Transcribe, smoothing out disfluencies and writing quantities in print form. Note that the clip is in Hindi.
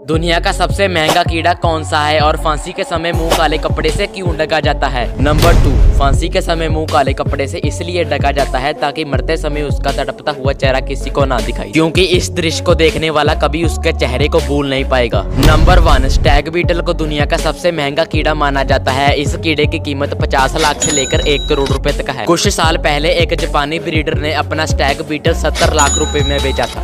दुनिया का सबसे महंगा कीड़ा कौन सा है और फांसी के समय मुंह काले कपड़े से क्यों ढका जाता है? नंबर 2, फांसी के समय मुंह काले कपड़े से इसलिए ढका जाता है ताकि मरते समय उसका तड़पता हुआ चेहरा किसी को ना दिखाई, क्योंकि इस दृश्य को देखने वाला कभी उसके चेहरे को भूल नहीं पाएगा। नंबर 1, स्टैग बीटल को दुनिया का सबसे महंगा कीड़ा माना जाता है। इस कीड़े की कीमत 50 लाख से लेकर 1 करोड़ रुपए तक है। कुछ साल पहले एक जापानी ब्रीडर ने अपना स्टैग बीटल 70 लाख रुपए में बेचा था।